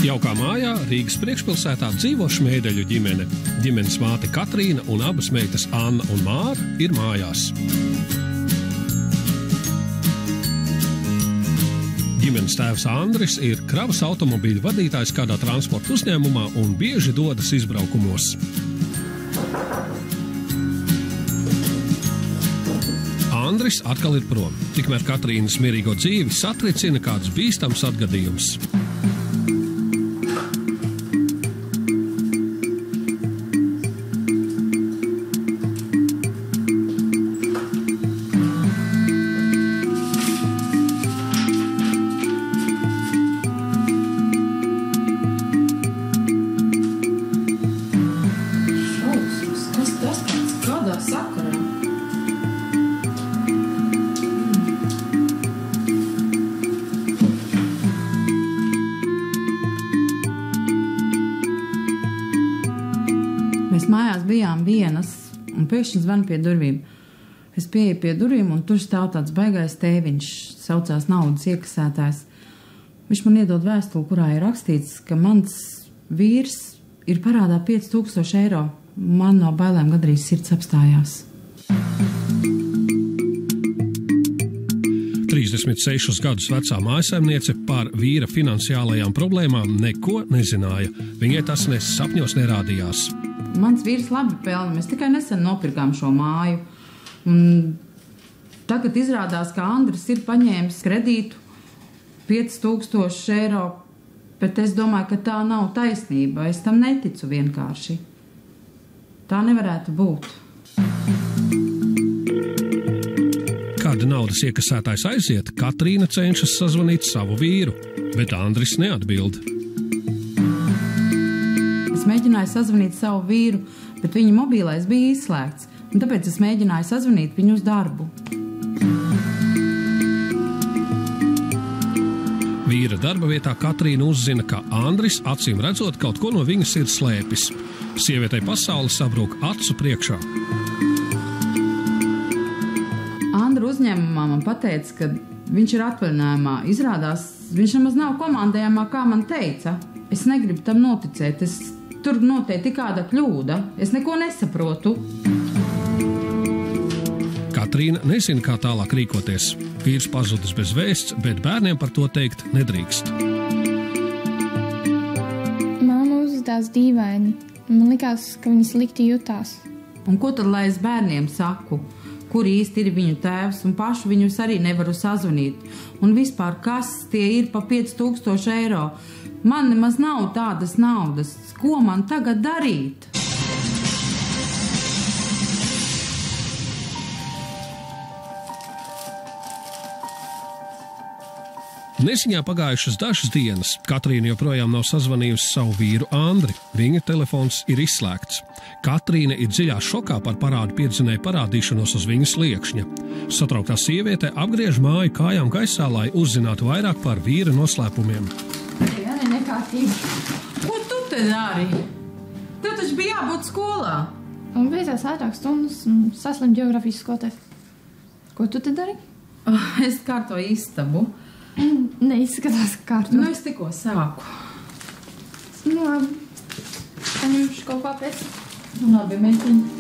Jaukā mājā Rīgas priekšpilsētā dzīvo Šmēdeļu ģimene. Ģimenes māte Katrīna un abas meitas Anna un Māra ir mājās. Ģimenes tēvs Andris ir kravas automobīļu vadītājs kādā transporta uzņēmumā un bieži dodas izbraukumos. Andris atkal ir prom, tikmēr Katrīnas mierīgo dzīvi satricina kāds bīstams atgadījums. Mēs mājās bijām vienas, un pēkšņi zvan pie durvīm. Es pieeju pie durvīm, un tur stāv tāds baigais tēviņš, saucās naudas iekasētājs. Viņš man iedod vēstuli, kurā ir rakstīts, ka mans vīrs ir parādā 5000 eiro. Man no bailēm gandrīz sirds apstājās. 36 gadus vecā mājsaimniece par vīra finansiālajām problēmām neko nezināja. Viņai tas ne sapņos nerādījās. Mans vīrs labi pelna, mēs tikai nesen nopirkām šo māju. Un tagad izrādās, ka Andris ir paņēmis kredītu 5000 eiro, bet es domāju, ka tā nav taisnība. Es tam neticu vienkārši. Tā nevarētu būt. Kad naudas iekasētājs aiziet, Katrīna cenšas sazvanīt savu vīru, bet Andris neatbild. Es mēģināju sazvanīt savu vīru, bet viņa mobilais bija izslēgts, un tāpēc es mēģināju sazvanīt viņu uz darbu. Vīra darba vietā Katrīna uzzina, ka Andris acīm redzot kaut ko no viņas ir slēpis. Sievietei pasaule sabrūk acu priekšā. Andra uzņēmumā man pateica, ka viņš ir atvaļinājumā. Izrādās, viņš nemaz nav komandējumā, kā man teica. Es negribu tam noticēt. Tur notiek tik kāda kļūda. Es neko nesaprotu. Katrīna nezina, kā tālāk rīkoties. Vīrs pazudis bez vēsts, bet bērniem par to teikt nedrīkst. Mamma uzvedās dīvaini. Man likās, ka viņa slikti jutās. Un ko tad lai es bērniem saku? Kur īsti ir viņu tēvs, un pašu viņus arī nevaru sazvanīt. Un vispār, kas tie ir pa 5000 eiro? Man nemaz nav tādas naudas. Ko man tagad darīt? Neziņā pagājušas dažas dienas. Katrīna joprojām nav sazvanījusi savu vīru Andri. Viņa telefons ir izslēgts. Katrīna ir dziļā šokā par parādu piedzinēju parādīšanos uz viņas liekšņa. Satrauktā sieviete apgriež māju kājām gaisā, lai uzzinātu vairāk par vīra noslēpumiem. Jā, nekārtīgi. Ko tu te dari? Tev taču bija jābūt skolā. Un beidzās ātrāk stundas un saslim ģeogrāfijas skolotājs. Ko tu te dari? Es kārtoju istabu. Neizskatās kārtu. Nu, es tikko sāku. Nu, labi. Paņemšu kaut kā pēc. Labi, meitiņi.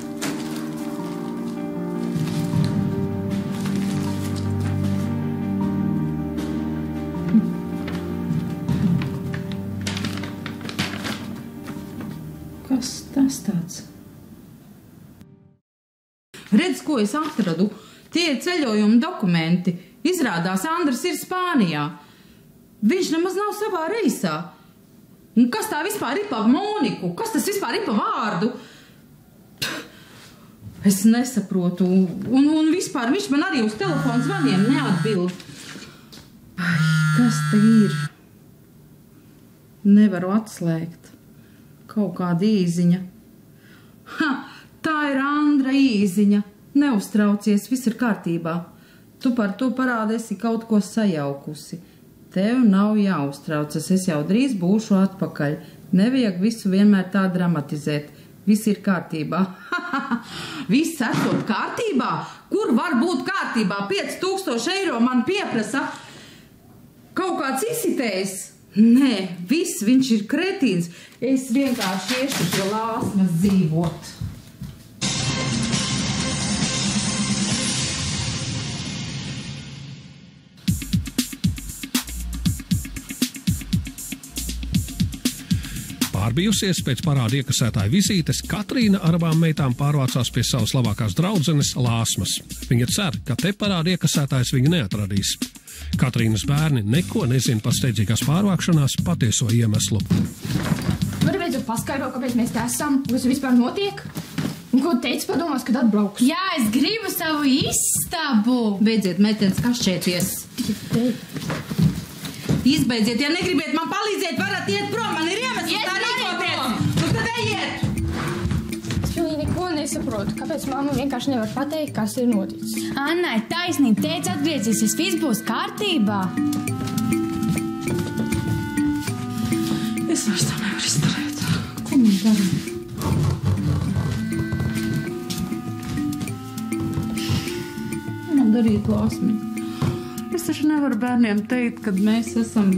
Kas tas tāds? Redz, ko es atradu. Tie ir ceļojuma dokumenti. Izrādās, Andris ir Spānijā. Viņš nemaz nav savā reisā. Un kas tā vispār ir pa Moniku? Kas tas vispār ir pa vārdu? Es nesaprotu. Un vispār viņš man arī uz telefonu zvaniem neatbild. Ai, kas te ir? Nevaru atslēgt. Kaut kāda īziņa. Ha! Tā ir Andra īziņa. Neuztraucies, viss ir kārtībā. Tu par to parādi esi kaut ko sajaukusi. Tev nav jāuztraucas, es jau drīz būšu atpakaļ. Nevajag visu vienmēr tā dramatizēt. Viss ir kārtībā. Viss esot kārtībā? Kur var būt kārtībā? 5000 eiro man pieprasa kaut kāds izsitējs. Nē, viss viņš ir kretīns. Es vienkārši iešu pie Lāsmas dzīvot. Pārbijusies pēc parāda iekasētāja vizītes, Katrīna ar abām meitām pārvācās pie savas labākās draudzenes Lāsmas. Viņa cer, ka te parāda iekasētājs viņu neatradīs. Katrīnas bērni neko nezina par steidzīgās pārvākšanās patieso iemeslu. Vari beidzot paskaidrot, kāpēc mēs te esam, kas vispār notiek? Un ko teici padomās, kad atbrauks? Jā, es gribu savu istabu. Beidziet, meitenes, kašķēties. Izbeidziet, ja negribiet man palīdzēt, varat iet prom, man ir iemesls tā rīkoties. Nu tad ejiet! Es pilnīgi neko nesaprotu, kāpēc mamma vienkārši nevar pateikt, kas ir noticis. Annai, taisnība, teica atgriezīsies, viss būs kārtībā. Es vairs tā nevaru izturēt. Ko man darīt? Ko man darīt, Lāsmiņa? Es taču nevaru bērniem teikt, kad mēs esam...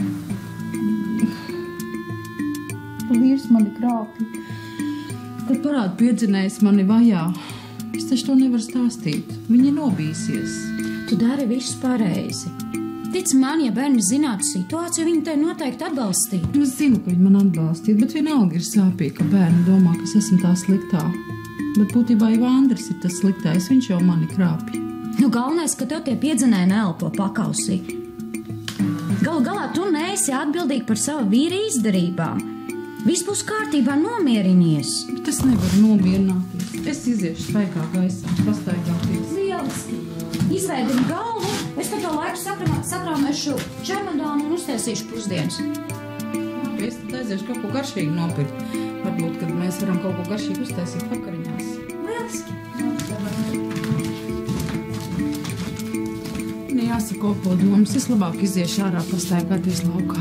Vīrs mani krāpja. Kad parāda piedzinējs mani vajā. Es taču to nevaru stāstīt. Viņa nobīsies. Tu dari visu pareizi. Tic man, ja bērni zinātu situāciju, viņi te noteikti atbalstītu. Es zinu, ka viņi man atbalstīt, bet vienalga ir sāpīgi, ka bērni domā, ka es esmu tā sliktā. Bet būtībā jau Andris ir tas sliktais, viņš jau mani krāpja. Nu, galvenais, ka tev tie piedzinēji neelpo pakausī. Galu galā tu neesi atbildīgi par savu vīri izdarībām. Viss būs kārtībā, nomierinies. Bet es nevaru nomierināties. Es iziešu svaigā gaisā, pastaigāties. Lieliski. Izveidini galvu, es par to laiku sakrāmēšu čemodānu un uztaisīšu pusdienas. Es tad aiziešu kaut ko garšīgi nopirkt. Varbūt, kad mēs varam kaut ko garšīgi uztaisīt vakariņās. Lieliski. Jāsakopo domas, es labāk iziešu ārā pastaigāties laukā.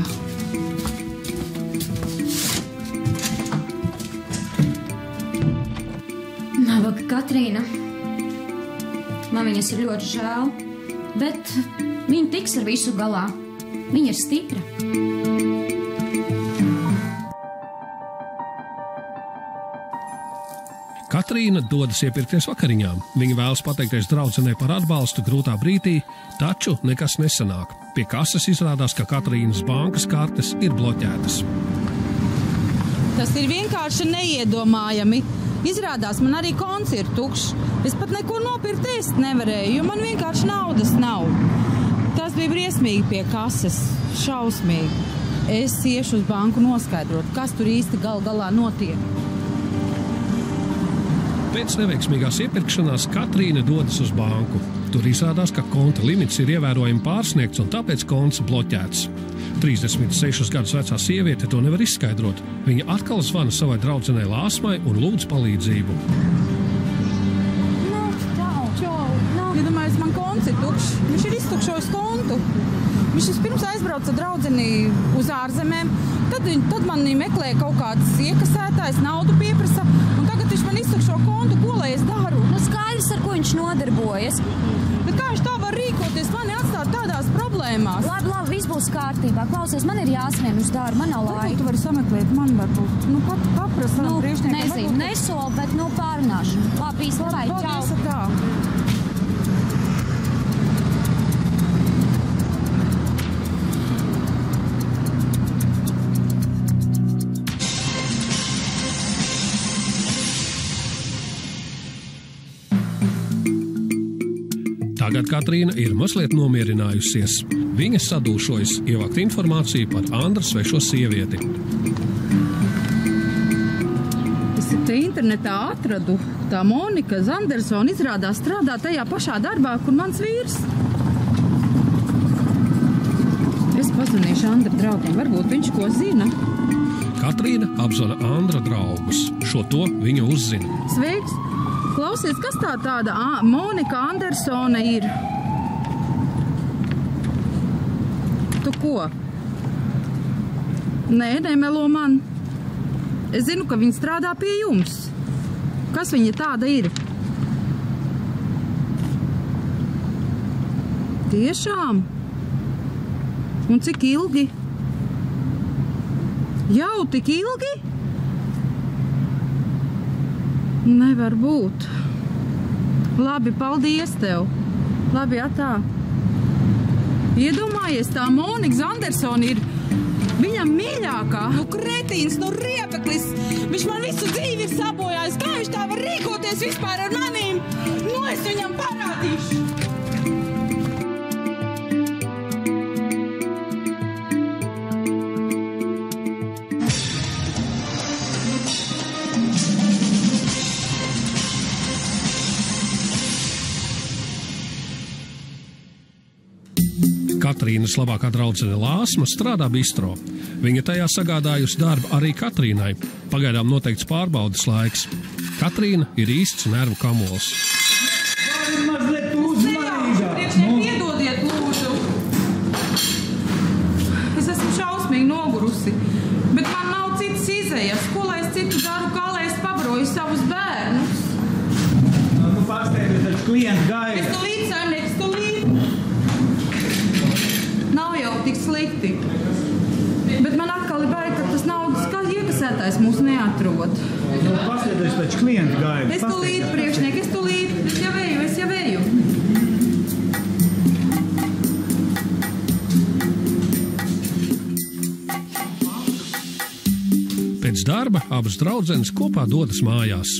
Nabaga Katrīna. Man viņas ir ļoti žēl, bet viņa tiks ar visu galā. Viņa ir stipra. Katrīna dodas iepirkties vakariņām. Viņa vēlas pateikties draudzenei par atbalstu grūtā brīdī, taču nekas nesanāk. Pie kases izrādās, ka Katrīnas bankas kartes ir bloķētas. Tas ir vienkārši neiedomājami. Izrādās, man arī konts ir tukšs. Es pat neko nopirkt ēst nevarēju, jo man vienkārši naudas nav. Tas bija briesmīgi pie kases. Šausmīgi. Es iešu uz banku noskaidrot, kas tur īsti gal galā notiek. Pēc neveiksmīgās iepirkšanās Katrīna dodas uz banku. Tur izrādās, ka konta limits ir ievērojami pārsniegts un tāpēc konts bloķēts. 36 gadus vecā sieviete to nevar izskaidrot. Viņa atkal zvana savai draudzenei Lāsmai un lūdz palīdzību. Iedomājies, man konts ir tukšs. Viņš ir iztukšojis kontu. Viņš vispirms aizbrauca draudzeni uz ārzemēm, tad mani meklēja kaut kāds iekasētājs, naudu pieprasa, un tagad viņš man iztukšo kontu, ko lai es daru? Nu, skaidrs, ar ko viņš nodarbojas. Bet kā viņš tā var rīkoties, mani atstāt tādās problēmās? Labi, viss būs kārtībā. Klausies, man ir jāsmien uz darbu, man nav laika. Tu vari sameklēt man varbūt. Nu, pat paprasa priekšniekam. Nezinu, nesoli, bet pārunāšu. Labi, izlabāj, čau. Tā. Tagad Katrīna ir mazliet nomierinājusies. Viņa sadūšojas ievākt informāciju par Andra svešo sievieti. Es te internetā atradu. Tā Monika Zandersona izrādās strādā tajā pašā darbā, kur mans vīrs. Es pazvanīšu Andra draugam, varbūt viņš ko zina. Katrīna apzvana Andra draugus. Šo to viņa uzzina. Sveiks! Klausies, kas tāda Monika Andersona ir? Tu ko? Nē, nemelo man. Es zinu, ka viņa strādā pie jums. Kas viņa tāda ir? Tiešām? Un cik ilgi? Jau tik ilgi? Nevar būt. Labi, paldies tev. Labi, atā. Iedomājies, tā Monika Zandersona ir viņam mīļākā. Nu, kretīns, nu, riepeklis. Viņš man visu dzīvi ir sabojājis. Kā viņš tā var rīkoties vispār ar manīm? Nu, es viņam parādīšu. Katrīnas labākā draudzene Lāsma strādā bistro. Viņa tajā sagādājusi darbu arī Katrīnai. Pagaidām noteikts pārbaudas laiks. Katrīna ir īsts nervu kamols. Piedodiet, lūdzu. Es esmu šausmīgi nogurusi, bet man nav citas izējas. Ko lai es citu daru, kā lai es pabroju savus bērnus? Nu, pārsteigties, taču klienti gaida. Es tūlīt, saimnieks, tūlīt. Nav jau tik slikti. Bet man atkal ir baigi, ka tas naudas kā iekasētājs mūs neatrod. Nu, pārsteigties, taču klienti gaida. Es tūlīt, priekšnieki, es tūlīt. Es jau eju. Pēc darba abas draudzenes kopā dodas mājās.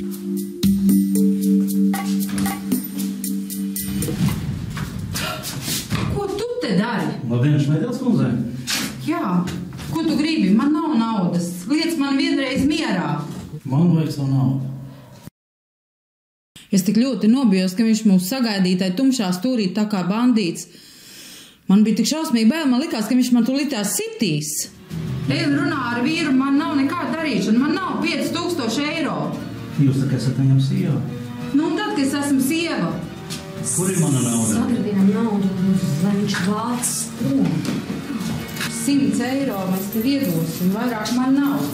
Ko tu te dari? Labdienas meitenes kundzē. Jā, ko tu gribi? Man nav naudas. Liec man vienreiz mierā. Man vajag savu naudu. Es tik ļoti nobijos, ka viņš mūs sagaidīja tumšā stūrī tā kā bandīts. Man bija tik šausmīgi bail, man likās, ka viņš man tulītās sitīs. Ej runā ar vīru, man nav nekāda darīšana, man nav 5000 eiro. Jūs tā kā esat viņam sieva? Nu un tad, kad es esmu sieva. Kur ir mana nauda? Sagradinām naudu, lai viņš vāc prom. 100 eiro mēs tev iedosim, vairāk man nav.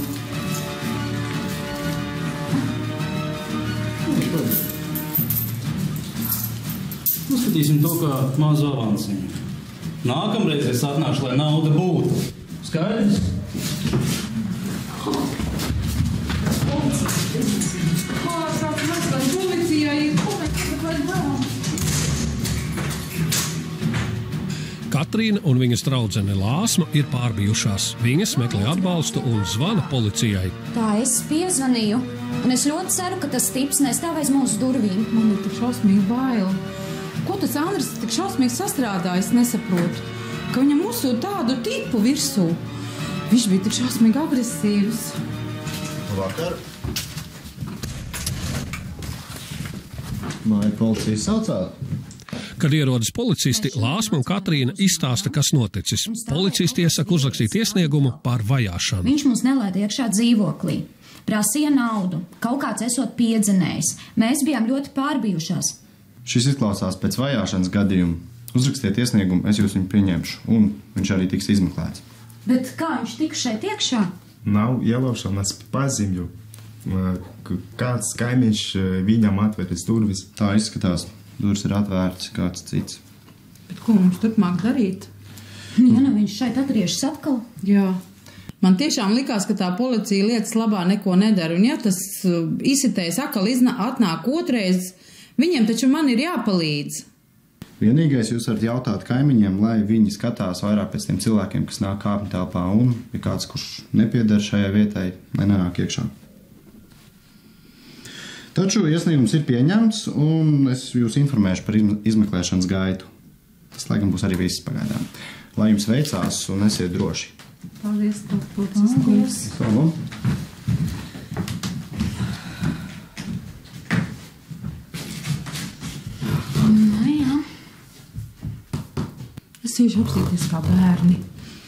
Uzskatīsim to kā mazu avansiņu. Nākamreiz es atnāšu, lai nauda būtu. Skaidrs? Katrīna un viņas draudzene Lāsma ir pārbijušās. Viņas meklē atbalstu un zvana policijai. Tā es piezvanīju, un es ļoti ceru, ka tas tips nestāv aiz mūsu durvīm. Man ir tik šausmīgi bail. Ko tas Andris tik šausmīgi sastrādājis, nesaprotu. Ka viņam uzsūta tādu tipu virsū. Viņš bija tik šausmīgi agresīvs. Vakar. Māja policijas saucāt? Kad ierodas policisti, Lāsma un Katrīna izstāsta, kas noticis. Policisti iesaka uzrakstīt iesniegumu par vajāšanu. Viņš mums nelaida iekšā dzīvoklī. Prasīja naudu. Kaut kāds esot piedzenējis. Mēs bijām ļoti pārbijušās. Šis izklausās pēc vajāšanas gadījuma. Uzrakstiet iesniegumu, es jūs viņu pieņemšu, un viņš arī tiks izmeklēts. Bet kā viņš tika šeit iekšā? Nav ielaušanas pazīmju. Kāds kaimiņš viņam atveris durvis. Tā izskatās. Durvis ir atvērts, kāds cits. Bet ko mums turpmāk darīt? Ja nu viņš šeit atgriežas atkal? Jā. Man tiešām likās, ka tā policija lietas labā neko nedara. Un ja tas izsitējs atkal atnāk otrais, viņiem taču man ir jāpalīdz. Vienīgais jūs varat jautāt kaimiņiem, lai viņi skatās vairāk pēc tiem cilvēkiem, kas nāk kāpņu telpā, un ja kāds, kurš nepieder šajai vietai, lai nenāk iekšā. Taču iesniegums ir pieņemts, un es jūs informēšu par izmeklēšanas gaitu. Tas, laikam, būs arī viss pagaidām. Lai jums veicās un esiet droši. Paldies, policiskums. Paldies. Nu jā. Es iešu apsīties kā bērni.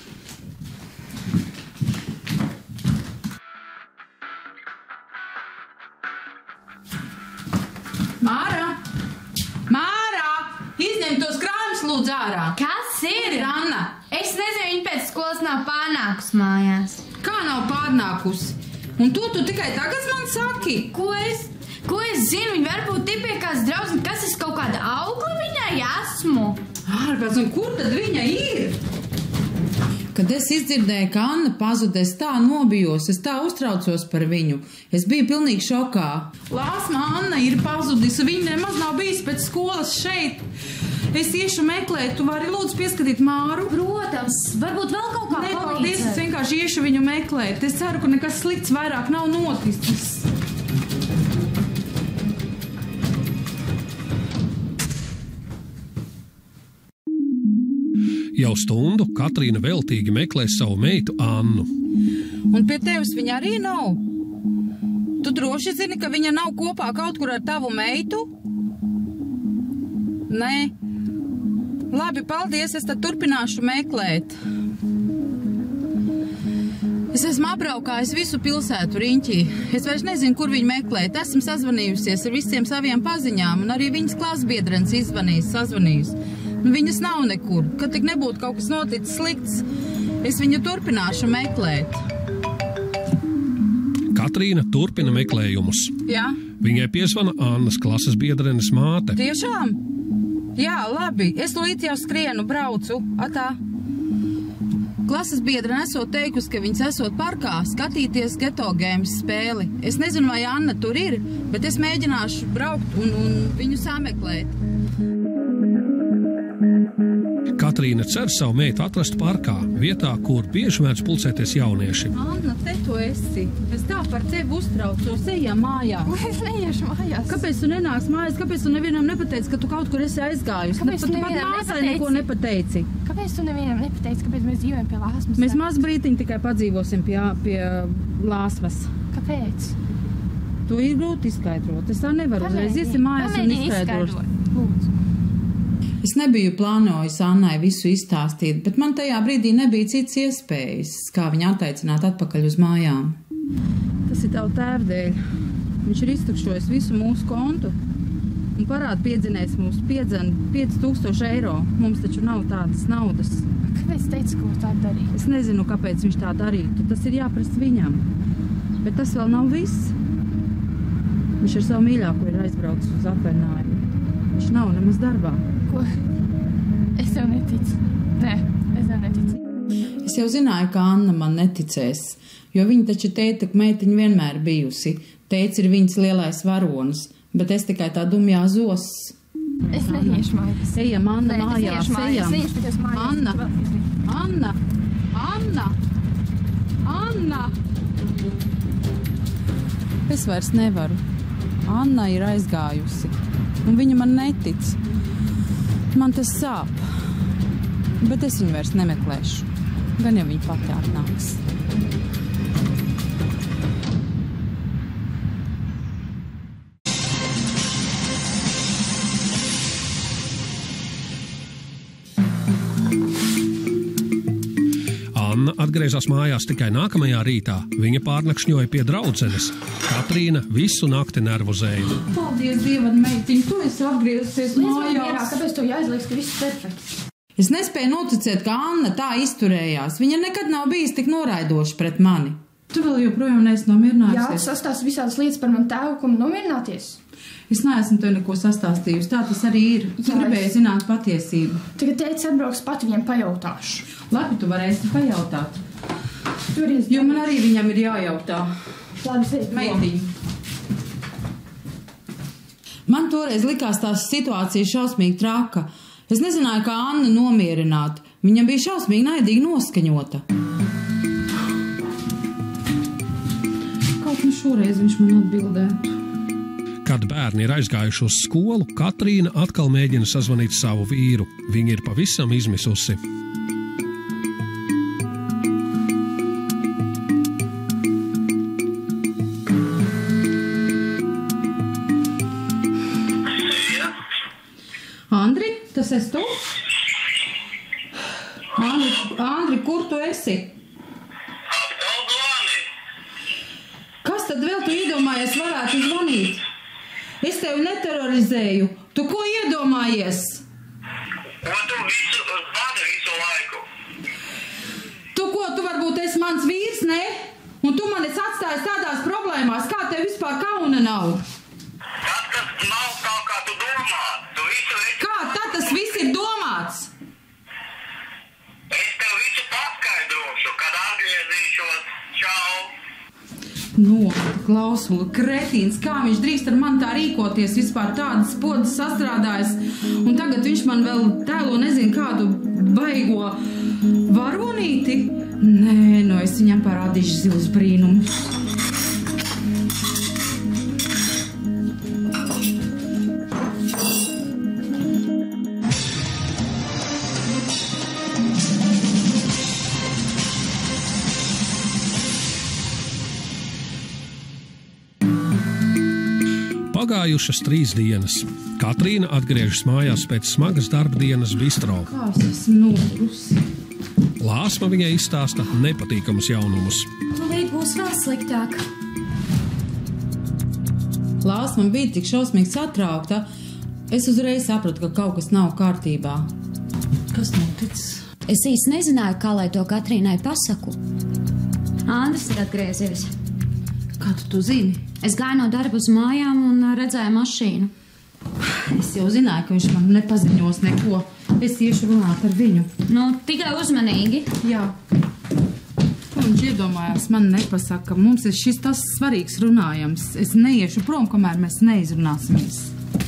Māra! Izņem tos krājumus lūdzu ārā! Kas ir? Anna! Es nezinu, viņa pēc skolas nav pārnākus mājās. Kā nav pārnākusi? Un to tu tikai tagad man saki? Ko es zinu? Viņa varbūt tipie kāds draugs, kas es kaut kāda augla viņai esmu. Ārpēc, un kur tad viņa ir? Kad es izdzirdēju, ka Anna pazuda, es tā nobijos, es tā uztraucos par viņu. Es biju pilnīgi šokā. Lāsma Anna ir pazudis, viņa nemaz nav bijis pēc skolas šeit. Es iešu meklēt, tu vari lūdzu pieskatīt Māru? Protams, varbūt vēl kaut kā palīdzēt. palīdzēt. Es vienkārši iešu viņu meklēt. Es ceru, ka nekas slikts vairāk nav noticis. Jau stundu Katrīna veltīgi meklē savu meitu Annu. Un pie tevis viņa arī nav? Tu droši zini, ka viņa nav kopā kaut kur ar tavu meitu? Nē. Labi, paldies, es tad turpināšu meklēt. Es esmu apbraukājis visu pilsētu riņķī. Es vairs nezinu, kur viņu meklēt. Esmu sazvanījusies ar visiem saviem paziņām, un arī viņas klasbiedrenes sazvanījis. Viņas nav nekur. Kad tik nebūtu kaut kas noticis slikts, es viņu turpināšu meklēt. Katrīna turpina meklējumus. Jā? Viņai piezvana Annas klases biedrenes māte. Tiešām? Jā, labi. Es tūlīt jau skrienu, braucu. Atā. Klases biedrene esot teikusi, ka viņas esot parkā skatīties Geto Games spēli. Es nezinu, vai Anna tur ir, bet es mēģināšu braukt un viņu sameklēt. Katrīna cer savu meitu atrast parkā, vietā, kur bieži mēdz pulcēties jaunieši. Anna, te tu esi. Es tā par tevi uztraucos. Ejam mājās. Es neiešu mājās. Kāpēc tu nenāks mājās? Kāpēc tu nevienam nepateici, ka tu kaut kur esi aizgājusi? Kāpēc tu pat nevienam māsai neko nepateici? Kāpēc tu nevienam nepateici, kāpēc mēs dzīvojam pie Lāsmas? Mēs maz brītiņi tikai padzīvosim pie Lāsmas. Kāpēc? To ir grūti izskaidrot. Es tā nevaru uzreiz. Iesim mājās un izskaidrošu. Lūdzu. Es nebiju plānojis Annai visu izstāstīt, bet man tajā brīdī nebija cits iespējas, kā viņu attaicināt atpakaļ uz mājām. Tas ir tavu tēva dēļ. Viņš ir iztukšojis visu mūsu kontu un parāda piedzinējis mums 5000 eiro. Mums taču nav tādas naudas. Kāpēc teici, ko tā darīja? Es nezinu, kāpēc viņš tā darītu. Tas ir jāprast viņam. Bet tas vēl nav viss. Viņš ar savu mīļāko ir aizbraucis uz atvaļinājumu. Viņš nav nemaz darbā. Ko? Es tev neticu. Nē, es tev neticu. Es jau zināju, ka Anna man neticēs, jo viņa taču tēta meitiņa vienmēr bijusi. Tēts ir viņas lielais varonis, bet es tikai tā dumjā zos. Es neiešu mājās. Ejam, Anna, Nē, mājās, ejam. Es neiešu pie tevis mājās. Anna! Anna! Anna! Es vairs nevaru. Anna ir aizgājusi, un viņa man netic. Man tas sāp, bet es viņu vairs nemeklēšu. Gan jau viņa pati atnāks. Anna atgriezās mājās tikai nākamajā rītā. Viņa pārnakšņoja pie draudzenes. Katrīna visu nakti nervozēja. Paldies, Dievam, meitiņ, tu esi atgriezusies mājās. Kāpēc tu jāizlieks, ka viss perfekts? Es nespēju noticēt, ka Anna tā izturējās. Viņa nekad nav bijis tik noraidoša pret mani. Tu vēl joprojām neesi nomierinājusies? Jā, tu sastāsti visādas lietas par manu tēvu, ko man nomierināties. Es neesmu tev neko sastāstījusi, tā tas arī ir. Tu gribēji zināt patiesību. Tagad teici atbrauks pati viņam pajautāšu. Labi, tu varēsi pajautāt. Turies, jo man arī viņam ir jājautā. Labi, meitiņu. Man toreiz likās tās situācijas šausmīgi traka. Es nezināju, kā Anna nomierināt. Viņa bija šausmīgi naidīgi noskaņota. Kaut nu šoreiz viņš man atbildētu. Kad bērni ir aizgājuši uz skolu, Katrīna atkal mēģina sazvanīt savu vīru. Viņa ir pavisam izmisusi. Andri, tas esi tu? Andri, kur tu esi? Kas tad vēl tu iedomājies varētu zvanīt? Es tevi neterorizēju. Tu ko iedomājies? Ko tu zvani visu laiku? Tu ko, tu varbūt esi mans vīrs, ne? Un tu man esi atstājis tādās problēmās, kā tev vispār kauna nav? Tas nav kaut kā tu domā. Tu visu Kā tad tas viss ir domāts? Es tev visu paskaidroju. Klausula, kretīns, kā viņš drīkst ar mani tā rīkoties, vispār tādas podas sastrādājas, un tagad viņš man vēl tēlo nezinu kādu baigo varonīti. Nē, es viņam parādīšu zilus brīnumus. Pagājušas 3 dienas. Katrīna atgriežas mājās pēc smagas darba dienas bistro. Kā es esmu nogurusi? Lāsma viņai izstāsta nepatīkamus jaunumus. Tūlīt būs vēl sliktāk. Lāsma bija tik šausmīgi satraukta, es uzreiz sapratu, ka kaut kas nav kārtībā. Kas noticis? Es īsti nezināju, kā lai to Katrīnai pasaku. Andris ir atgriezies. Kā tu to zini? Es gāju no darba uz mājām un redzēju mašīnu. Es jau zināju, ka viņš man nepaziņos neko. Es iešu runāt ar viņu. Tikai uzmanīgi. Jā. Ko viņš iedomājās, man nepasaka. Mums ir šis tas svarīgs runājams. Es neiešu prom, kamēr mēs neizrunāsimies.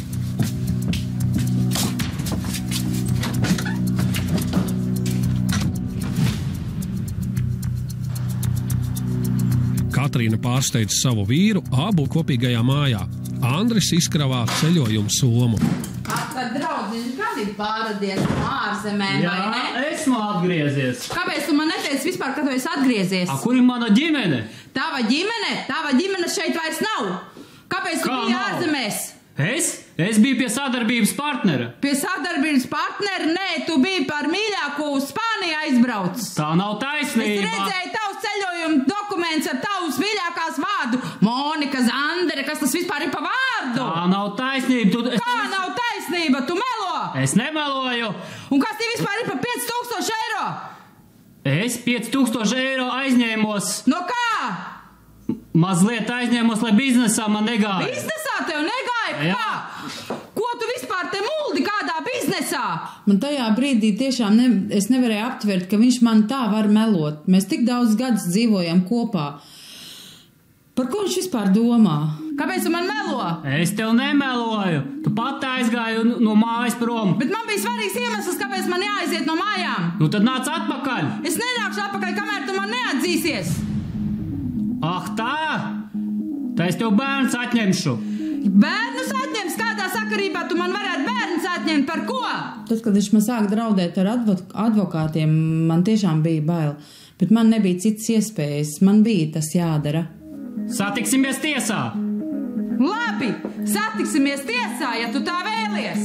Katrīna pārsteidz savu vīru abu kopīgajā mājā. Andris izkravā ceļojumu somu. Atkal draudziņš, kad ir pāradies no ārzemēm, vai ne? Jā, esmu atgriezies. Kāpēc tu man neteici vispār, kad tu esi atgriezies? Kur ir mana ģimene? Tava ģimene šeit vairs nav. Kāpēc tu biji ārzemēs? Es biju pie sadarbības partnera. Pie sadarbības partnera? Nē, tu biji par mīļāko uz Spāniju aizbraucis. Tā nav taisnība. Es redzēju tavus ceļojumu dokumentus ar tavus mīļākās vārdu. Monika, Zandere, kas tas vispār ir pa vārdu? Tā nav taisnība. Kā nav taisnība? Tu melo! Es nemeloju. Un kas tie vispār ir pa 5000 eiro? Es 5000 eiro aizņēmos. No kā? Mazliet aizņēmos, lai biznesā man negāja. Biznesā tev negāja? Jā. Kā? Ko tu vispār te muldi kādā biznesā? Man tajā brīdī tiešām es nevarēju aptvert, ka viņš man tā var melot. Mēs tik daudz gadus dzīvojam kopā. Par ko viņš vispār domā? Kāpēc tu man melo? Es tev nemeloju. Tu pat aizgāji no mājas prom. Bet man bija svarīgs iemesls, kāpēc man jāaiziet no mājām. Tad nāc atpakaļ. Es nenākšu atpakaļ, kamēr tu man neatzīsies. Ah, tā? Tā es tev bērns atņemšu. Bērnus atņems? Kādā sakarībā tu man varētu bērnus atņemt? Par ko? Tad, kad viņš man sāka draudēt ar advokātiem, man tiešām bija bail. Bet man nebija citas iespējas. Man bija tas jādara. Satiksimies tiesā. Labi, satiksimies tiesā, ja tu tā vēlies.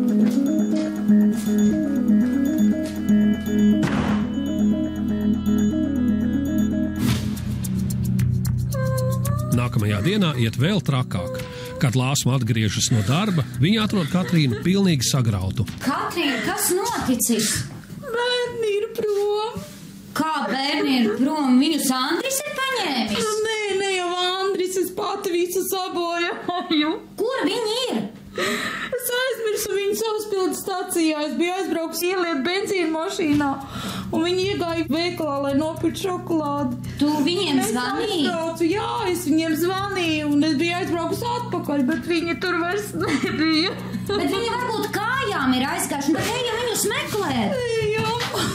Nākamajā dienā iet vēl trakāk. Kad Lāsma atgriežas no darba, viņa atrod Katrīnu pilnīgi sagrautu. Katrīna, kas noticis? Bērni ir prom. Kā bērni ir prom? Viņus Andris ir paņēmis? Nē, jau Andris, es pati visu sabojāju. Kur viņi ir? Es aizmirsu viņu saspildu stacijā. Es biju aizbraukusi ieliet benzīnu mašīnā. Un viņi iegāja veikalā, lai nopirkt šokolādi. Tu viņiem zvanīji? Jā, es viņiem zvanīju, un es biju aizbraukusi atpakaļ, bet viņi tur vairs nebija. Bet viņi varbūt kājām ir aizgājuši, bet ejam viņus meklēt. Jā.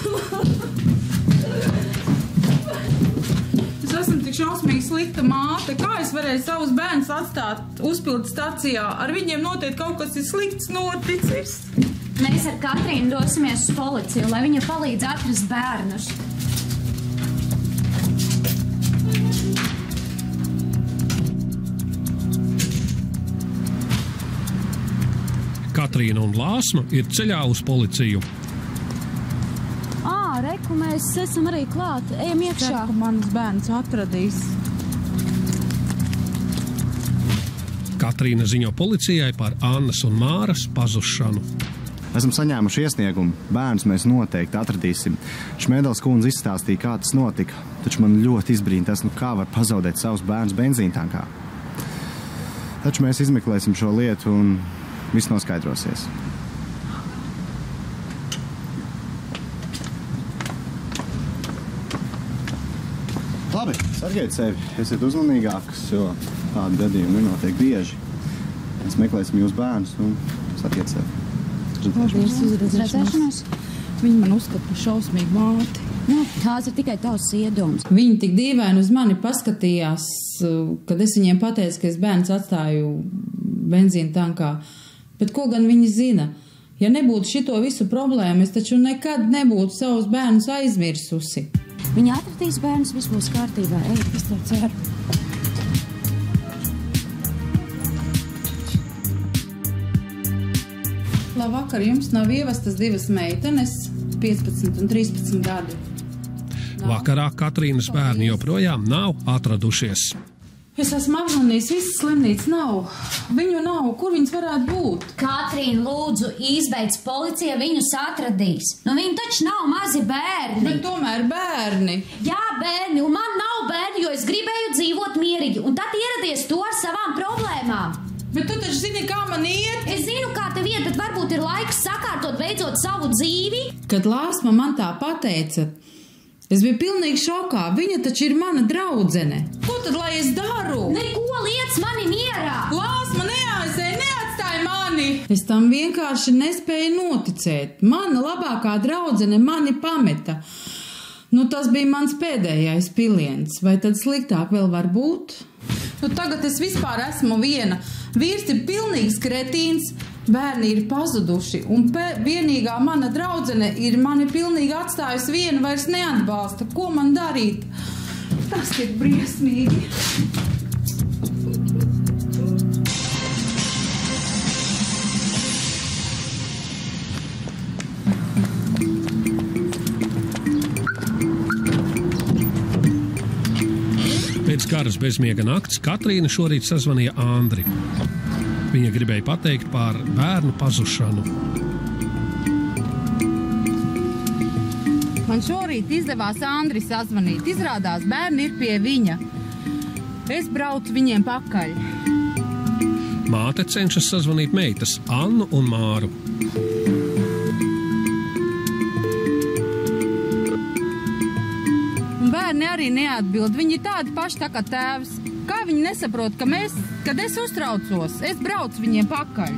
Es esmu tik šausmīgi slikta māte. Kā es varēju savus bērnus atstāt uzpildu stacijā? Ar viņiem noteikti kaut kas ir slikts noticis. Mēs ar Katrīnu dosimies uz policiju, lai viņa palīdz atrast bērnus. Katrīna un Lāsma ir ceļā uz policiju. Reku, mēs esam arī klāt. Ejam iekšā. Ceru, ka manas bērns atradīs. Katrīna ziņo policijai par Annas un Māras pazušanu. Esam saņēmuši iesniegumu. Bērnus mēs noteikti atradīsim. Šmēdels kundze izstāstīja, kā tas notika. Taču man ļoti izbrīna tas, kā var pazaudēt savus bērnus benzīntankā. Taču mēs izmeklēsim šo lietu un viss noskaidrosies. Labi, sargājiet sevi, esiet uzmanīgākas, jo tādi gadījumi nenotiek bieži. Mēs meklēsim jūs bērnus un sargājiet sevi. Redzēšanos. Viņi man uzskata par šausmīgu māti. Nu, tās ir tikai tavs iedoms. Viņi tik dīvaini uz mani paskatījās, kad es viņiem pateicu, ka es bērns atstāju benzīna tankā. Bet ko gan viņi zina? Ja nebūtu šito visu problēmu, es taču nekad nebūtu savus bērnus aizmirsusi. Viņi atradīs bērnus, viss būs kārtībā. Ej, es tev ceru. Labvakar, jums nav ievestas 2 meitenes, 15 un 13 gadi. Vakarā Katrīnas bērni joprojām nav atradušies. Es esmu apzvanījis, visas slimnīcas nav. Viņu nav. Kur viņas varētu būt? Katrīna, lūdzu, izbeidz, policija viņus atradīs. Nu, viņi taču nav mazi bērni. Bet tomēr bērni. Jā, bērni, un man nav bērni, jo es gribēju dzīvot mierīgi, un tad ieradies to ar savām problēmām. Bet tu taču zini, kā man iet? Es zinu, kā tev iet, bet varbūt ir laiks sakārtot beidzot savu dzīvi. Kad Lāsma man tā pateica, es biju pilnīgi šokā. Viņa taču ir mana draudzene. Ko tad lai es daru? Neko, liec mani mierā. Lāsma neaizēja, neatstāja mani. Es tam vienkārši nespēju noticēt. Mana labākā draudzene mani pameta. Nu, tas bija mans pēdējais piliens. Vai tad sliktāk vēl var būt? Nu, tagad es vispār esmu viena. Vīrs ir pilnīgs kretīns. Bērni ir pazuduši, un vienīgā mana draudzene ir mani pilnīgi atstājusi vienu, vairs neatbalsta. Ko man darīt? Tas ir briesmīgi. Pēc garas bezmiega nakts Katrīna šorīt sazvanīja Andri. Viņa gribēja pateikt par bērnu pazušanu. Man šorīt izdevās Andri sazvanīt. Izrādās, bērni ir pie viņa. Es braucu viņiem pakaļ. Māte cenšas sazvanīt meitas Annu un Māru. Un bērni arī neatbild. Viņi ir tādi paši tā kā tēvs. Kā viņi nesaprot, kad es uztraucos, es braucu viņiem pakaļ.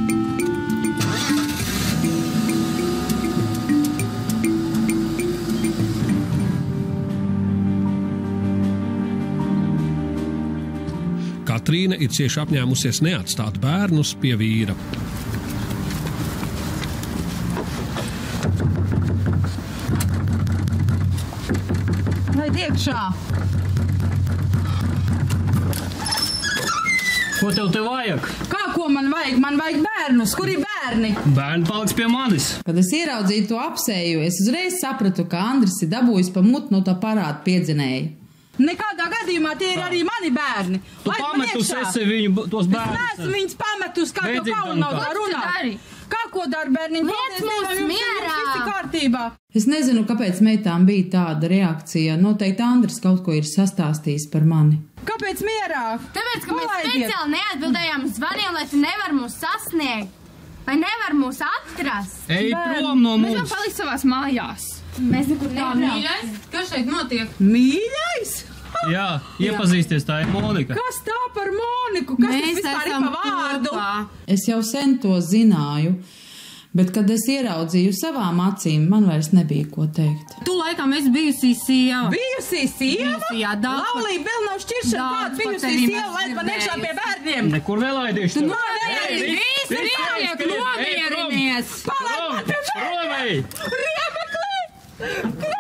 Katrīna ir cieši apņēmusies neatstāt bērnus pie vīra. Laid iekšā! Ko tev te vajag? Kā ko man vajag? Man vajag bērnus. Kur ir bērni? Bērni paliks pie manis. Kad es ieraudzīju to apseju, es uzreiz sapratu, ka Andris ir dabūjis pa mutu no tā parāda piedzinēja. Nekādā gadījumā tie ir arī mani bērni. Tu pametus esi viņu tos bērnus. Es neesmu viņus pametus, kā tev kauna nav tā runāt. Kā ko dara bērniņi? Liec mūs mierā! Visi kārtībā. Es nezinu, kāpēc meitām bija tāda reakcija. Noteikti Andris kaut ko ir sastāstījis par mani. Kāpēc mierā? Tāpēc, ka mēs speciāli neatbildējām uz zvaniem, lai tu nevar mūs sasniegt. Vai nevar mūs atrast. Ej prom no mums. Mēs varam palikt savās mājās. Mēs nekur nebraucam. Kas šeit notiek? Mīļais? Jā, iepazīsties, tā ir Monika. Kas tā par Moniku? Kas tas vispār ir pa vārdu? Es jau sen to zināju, bet, kad es ieraudzīju savām acīm, man vairs nebija ko teikt. Tu laikam esi bijusī sieva. Bijusī sieva? Jā, daudz. Laulība vēl nav šķiršana, kāds bijusī sieva, laid man iekšā pie bērniem. Nekur nelaidišu. Viss pietiek, nomierinies. Palaid man pie bērniem. Riebekli!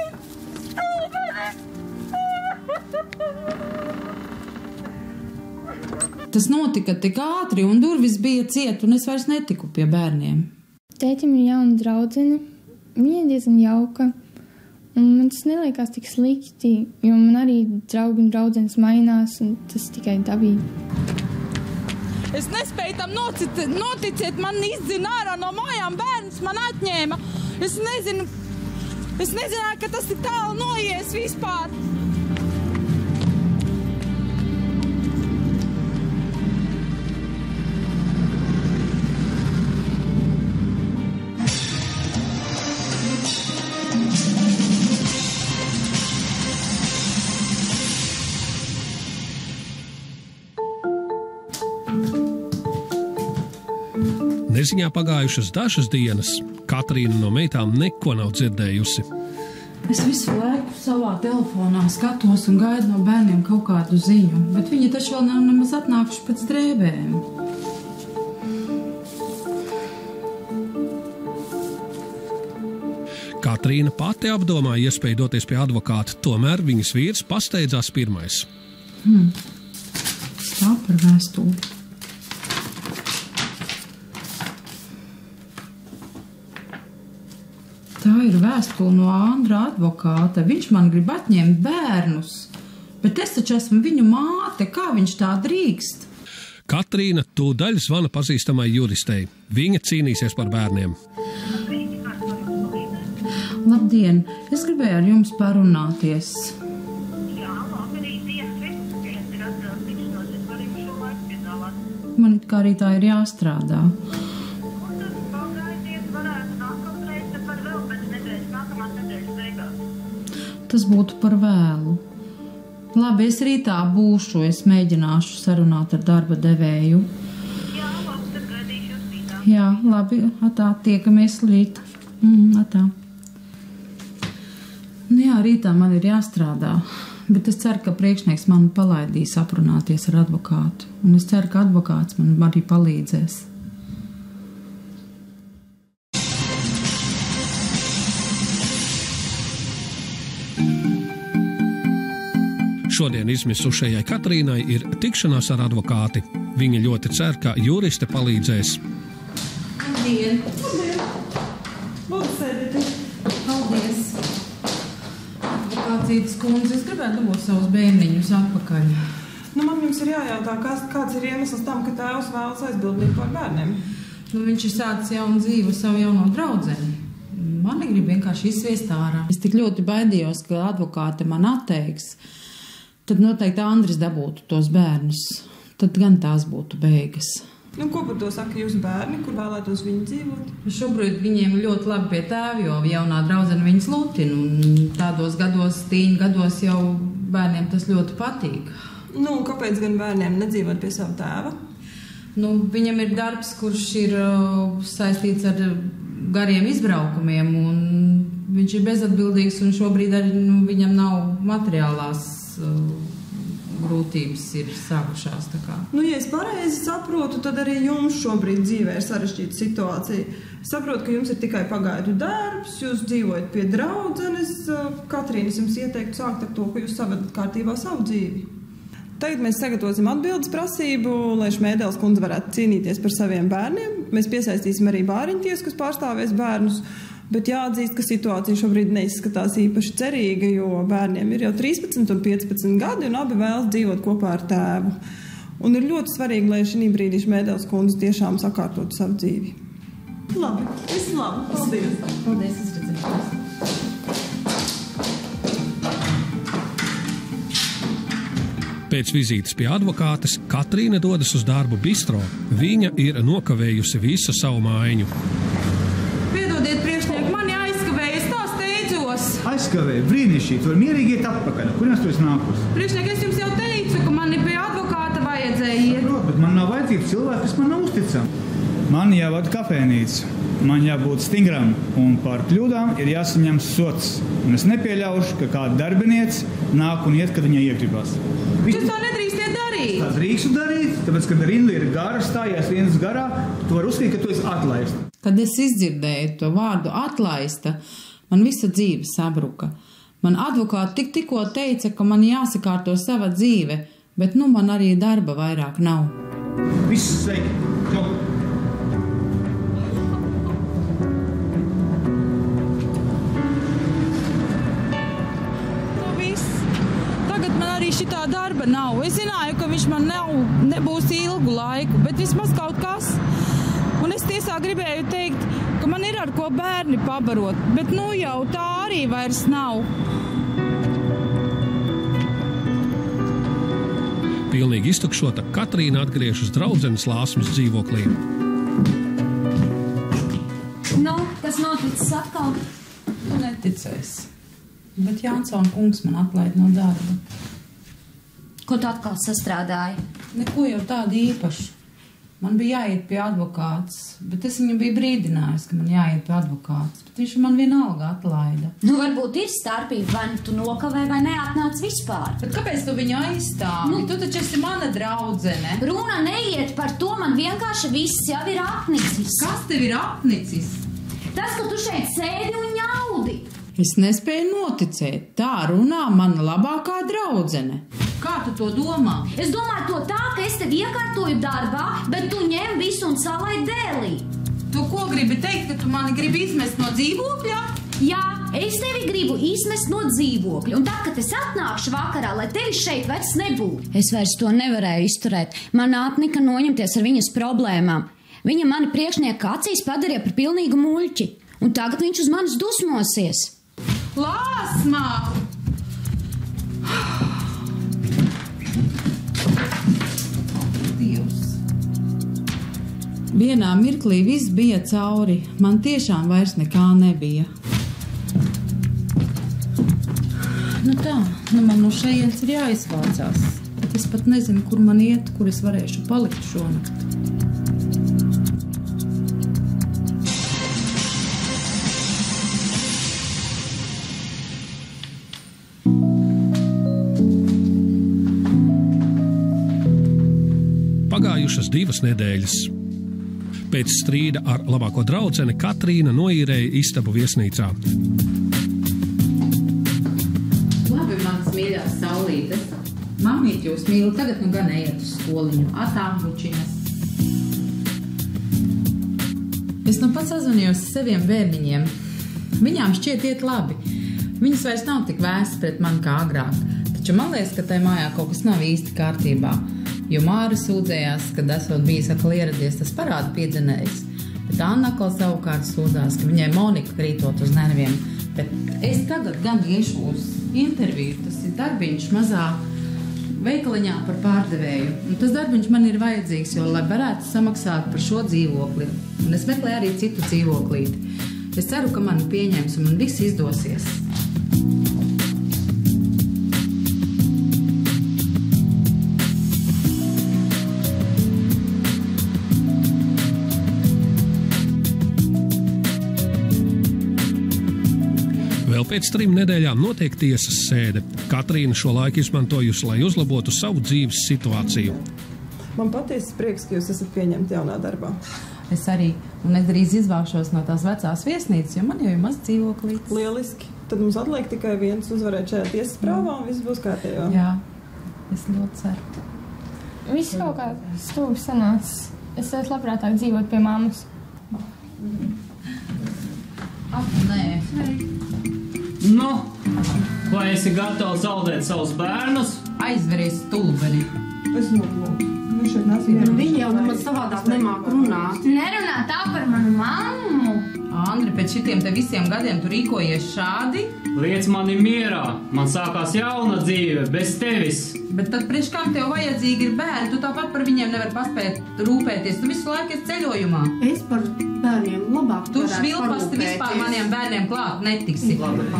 Tas notika tik ātri, un durvis bija ciet, un es vairs netiku pie bērniem. Tētim ir jauna draudzene, viņa ir diezgan jauka, un man tas neliekās tik slikti, jo man arī draugi un draudzenes mainās, un tas tikai dabīgi. Es nespēju tam noticēt, man izdzina ārā no mājām, bērns man atņēma. Es nezināju, ka tas ir tālu noies vispār. Neziņā pagājušas dažas dienas Katrīna no meitām neko nav dzirdējusi. Es visu laiku savā telefonā skatos un gaidu no bērniem kaut kādu ziņu, bet viņi taču vēl nav nemaz atnākuši pēc drēbēm. Katrīna pati apdomāja iespēju doties pie advokāta, tomēr viņas vīrs pasteidzās pirmais. Tā par vēstuli. Tā ir vēstule no Andra advokāta. Viņš man grib atņemt bērnus, bet es taču esmu viņu māte. Kā viņš tā drīkst? Katrīna tūdaļ zvana pazīstamai juristei. Viņa cīnīsies par bērniem. Labdien! Es gribēju ar jums parunāties. Man it kā arī tā ir jāstrādā. Tas būtu par vēlu. Labi, es rītā būšu, es mēģināšu sarunāt ar darba devēju. Jā, labi, atā, tiekamies rīt. Atā. Nu jā, rītā man ir jāstrādā, bet es ceru, ka priekšnieks man palaidīs aprunāties ar advokātu. Un es ceru, ka advokāts man arī palīdzēs. Šodien izmisušajai Katrīnai ir tikšanās ar advokāti. Viņa ļoti cer, ka juriste palīdzēs. Labdien! Paldies! Advokācītas kundze, es gribētu dabūt savus bērniņus atpakaļ. Man jums ir jājautā, kāds ir iemesls tam, ka tēvs vēlas aizbildīt par bērniem? Viņš ir sācis jaunu dzīvi savu jauno draudzeni. Mani grib vienkārši izsviest ārā. Es tik ļoti baidījos, ka advokāte man atteiks. Tad noteikti Andris dabūtu tos bērnus. Tad gan tās būtu beigas. Ko par to saka jūsu bērni, kur vēlētos viņi dzīvot? Šobrīd viņiem ļoti labi pie tēva, jo jaunā draudzene viņas lutina. Un tādos gados, tīņu gados jau bērniem tas ļoti patīk. Kāpēc gan bērniem nedzīvot pie sava tēva? Viņam ir darbs, kurš ir saistīts ar gariem izbraukumiem. Un viņš ir bezatbildīgs un šobrīd arī viņam nav materiālās grūtības ir sākušās. Ja es pareizi saprotu, tad arī jums šobrīd dzīvē ir sarežģīta situācija. Saprotu, ka jums ir tikai pagaidu darbs, jūs dzīvojat pie draudzenes. Katrīna, es jums ieteiktu sākt ar to, ka jūs savadat kārtībā savu dzīvi. Tagad mēs sagatavosim atbildes prasību, lai Šmēdeles kundze varētu cīnīties par saviem bērniem. Mēs piesaistīsim arī bāriņtiesu, kas pārstāvēs bērnus. Bet jāatzīst, ka situācija šobrīd neizskatās īpaši cerīga, jo bērniem ir jau 13 un 15 gadi un abi vēlas dzīvot kopā ar tēvu. Un ir ļoti svarīgi, lai šī brīdī Šmēdeles kundze tiešām sakārtotu savu dzīvi. Labi, viss labi. Paldies. Paldies, es redzēju. Pēc vizītes pie advokātes Katrīna dodas uz darbu bistro. Viņa ir nokavējusi visu savu mājiņu. Piedodiet, priekšnieki, mani aizkavēja, es tā steidzos. Aizkavēja, brīnišķīgi, tu vari mierīgi iet atpakaļ. Kurienes tu esi nākus? Priekšnieki, es jums jau teicu, ka mani pie advokāta vajadzēja iet. Bet man nav vajadzības cilvēki, kas man nav uzticami. Man jāvada kafejnīca. Man jābūt stingram, un par kļūdām ir jāsaņem sots. Un es nepieļaušu, ka kāda darbiniece nāk un iet, kad viņai iegribas. Jūs tā nedrīkstiet darīt. Tā drīkstu darīt, tāpēc, kad rinda ir gara, stājās vienas garā, tu vari uzskatīt, ka tu esi atlaista. Kad es izdzirdēju to vārdu atlaista, man visa dzīve sabruka. Man advokāti tikko teica, ka man jāsakārto sava dzīve, bet man arī darba vairāk nav. Viss sveiki! Čau! Šitā darba nav. Es zināju, ka viņš man nebūs ilgu laiku, bet vismaz kaut kas. Un es tiesā gribēju teikt, ka man ir ar ko bērni pabarot, bet jau tā arī vairs nav. Pilnīgi iztukšota, Katrīna atgriežas draudzenes Lāsmas dzīvoklī. Kas noticis atkal? Tu neticēsi, bet Jānsona kungs man atlaid no darba. Ko tu atkal sastrādāji? Neko jau tādu īpašu. Man bija jāiet pie advokāts, bet es viņam biju brīdinājis, ka man jāiet pie advokāts, bet viņš man vienalga atlaida. Nu, varbūt ir starpība, vai nu tu nokavē, vai neatnāc vispār. Bet kāpēc tu viņu aizstāvi? Nu, tu taču esi mana draudzene. Runa neiet par to, man vienkārši viss jau ir apnicis. Kas tev ir apnicis? Tas, ka tu šeit sēdi un ņaudi. Es nespēju noticēt. Tā runā mana labākā draudzene. Kā tu to domā? Es domāju to tā, ka es tev iekārtoju darbā, bet tu ņem visu un salai dēlī. Tu ko gribi teikt, ka tu mani gribi izmest no dzīvokļa? Jā, es tevi gribu izmest no dzīvokļa, un tad, kad es atnākšu vakarā, lai tevi šeit vairs nebūtu. Es vairs to nevarēju izturēt. Man apnika noņemties ar viņas problēmām. Viņa mani priekšnieku acīs padarīja par pilnīgu muļķi, un tagad viņš uz manis dusmosies. Lāsmā! Dievs! Vienā mirklī viss bija cauri. Man tiešām vairs nekā nebija. Nu tā, man no šejienes ir jāizvācās. Bet es pat nezinu, kur man iet, kur es varēšu palikt šonakt. Pagājušas 2 nedēļas. Pēc strīda ar labāko draudzeni Katrīna noīrēja istabu viesnīcā. Labi, manas mīļās saulītes. Mamīt jūs mīlu, tagad nu gan ejiet uz skoliņu. Atām bučiņas. Es nu pats sazvanījos saviem bērniņiem. Viņām šķiet iet labi. Viņas vairs nav tik vēstas pret mani kā agrāk. Taču man liekas, ka tai mājā kaut kas nav īsti kārtībā. Jo Māra sūdzējās, kad esot bijis atkal ieradies, tas parāda piedzinējis. Bet Anna atkal savukārt sūdzās, ka viņai Monika krītot uz nerviem. Bet es tagad gan iešu uz interviju. Tas ir darbiņš mazā veikaliņā par pārdevēju. Un tas darbiņš man ir vajadzīgs, jo lai varētu samaksāt par šo dzīvokli. Un es meklēju arī citu dzīvoklīti. Es ceru, ka mani pieņems un man viss izdosies. Vēl pēc 3 nedēļām notiek tiesas sēde. Katrīna šo laiku izmantojusi, lai uzlabotu savu dzīves situāciju. Man patiesi prieks, ka jūs esat pieņemti jaunā darbā. Es arī, un es drīz izvākšos no tās vecās viesnīcas, jo man jau ir maz dzīvoklītes. Lieliski. Tad mums atliek tikai viens uzvarēt šajā tiesas prāvā, un viss būs kārtībā. Jā, es ļoti ceru. Viss kaut kā stūbi sanācis. Es labprātāk dzīvot pie mammas. Nē. Nu, vai esi gatavs zaudēt savus bērnus? Aizveries stulbeni. Es noplūku. Viņa jau nemaz savādāk nemāk runāt. Nerunā tā par manu mammu. Andri, pēc šitiem te visiem gadiem tu rīkojies šādi? Liec mani mierā. Man sākās jauna dzīve, bez tevis. Bet tad priekš kam tev vajadzīgi ir bērni? Tu tāpat par viņiem nevar paspēt rūpēties. Tu visu laiku esi ceļojumā. Es par bērniem labāk tu švilpasti vispār maniem bērniem klāt netiksi. Labi.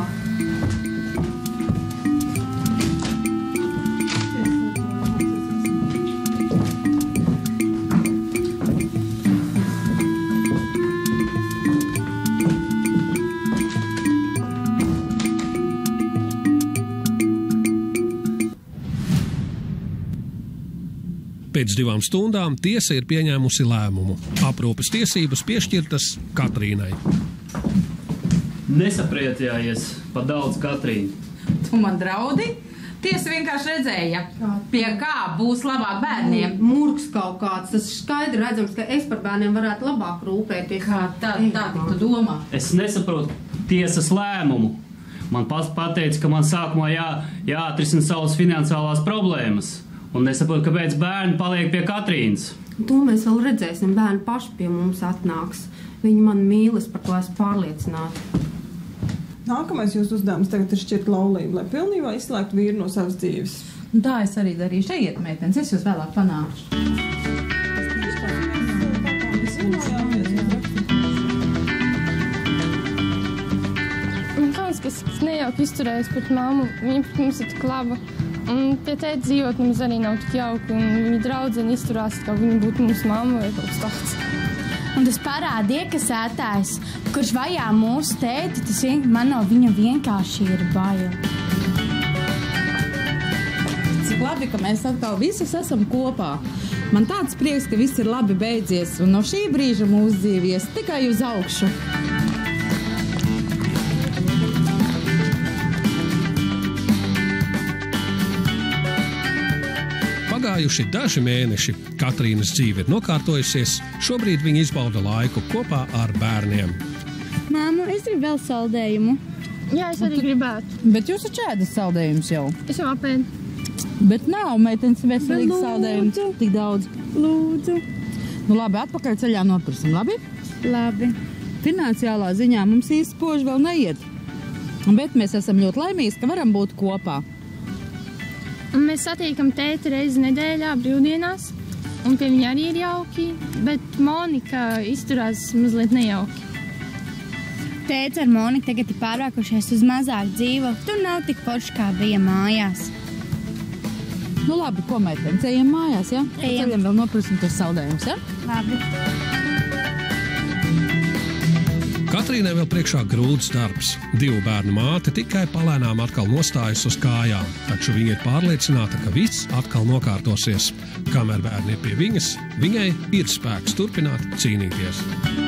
Pēc 2 stundām tiesa ir pieņēmusi lēmumu. Aprūpes tiesības piešķirtas Katrīnai. Nesapriecājies pa daudz, Katrīna. Tu man draudi? Tiesa vienkārši redzēja, pie kā būs labāk bērniem. Murgs kaut kāds, tas skaidri redzams, ka es par bērniem varētu labāk rūpēties. Kā tā tu domā? Es nesaprotu tiesas lēmumu. Man pateica, ka man sākumā jāatrisina savas finansiālās problēmas. Un nesaprotu, kāpēc bērni paliek pie Katrīnas. To mēs vēl redzēsim. Bērni paši pie mums atnāks. Viņi man mīlas, par ko esmu pārliecināta. Nākamais jūsu uzdevums tagad ir šķirt laulību, lai pilnībā izslēgtu vīru no savas dzīves. Un tā es arī darīšu. Ejiet, meitenes, es jūs vēlāk panākšu. Man kāds, kas nejauki izturējas pret mammu, viņa pret mums ir tik laba. Un pie tēta dzīvot mums arī nav tik jauki, un viņa draudzene izturās, kā viņa būtu mums mamma vai kaut kas tāds. Un tas parādīja, ka sētājs, kurš vajā mūsu tēti, tas man no viņa vienkārši ir bail. Cik labi, ka mēs atkal visas esam kopā. Man tāds prieks, ka viss ir labi beidzies, un no šī brīža mūsu dzīvies tikai uz augšu. Pagājuši daži mēneši, Katrīnas dzīve ir nokārtojusies, šobrīd viņa izbauda laiku kopā ar bērniem. Māmu, es gribu vēl saldējumu. Jā, es arī gribētu. Bet jūs taču ēdat saldējumus jau. Es jau apēdu. Bet nav, meitenes, veselīgi saldējumi. Tik daudz. Lūdzu. Nu labi, atpakaļ ceļā nopirksim, labi? Labi. Finansiālā ziņā mums īsti spoži vēl neiet. Bet mēs esam ļoti laimīgi, ka varam būt kopā. Un mēs satiekam tēti reizi nedēļā brīvdienās, un pie viņa arī ir jauki, bet Monika izturās mazliet nejauki. Tēts ar Moniku tagad ir pārvākušies uz mazāku dzīvu, tur nav tik forši, kā bija mājās. Nu labi, ko meitenes, ejam mājās, ja? Ejam. Ceļam vēl nopirksim tos saldējumus, ja? Labi. Katrīnai vēl priekšā grūts darbs. 2 bērnu māte tikai palēnām atkal nostājas uz kājām, taču viņa ir pārliecināta, ka viss atkal nokārtosies. Kamēr bērni ir pie viņas, viņai ir spēks turpināt cīnīties.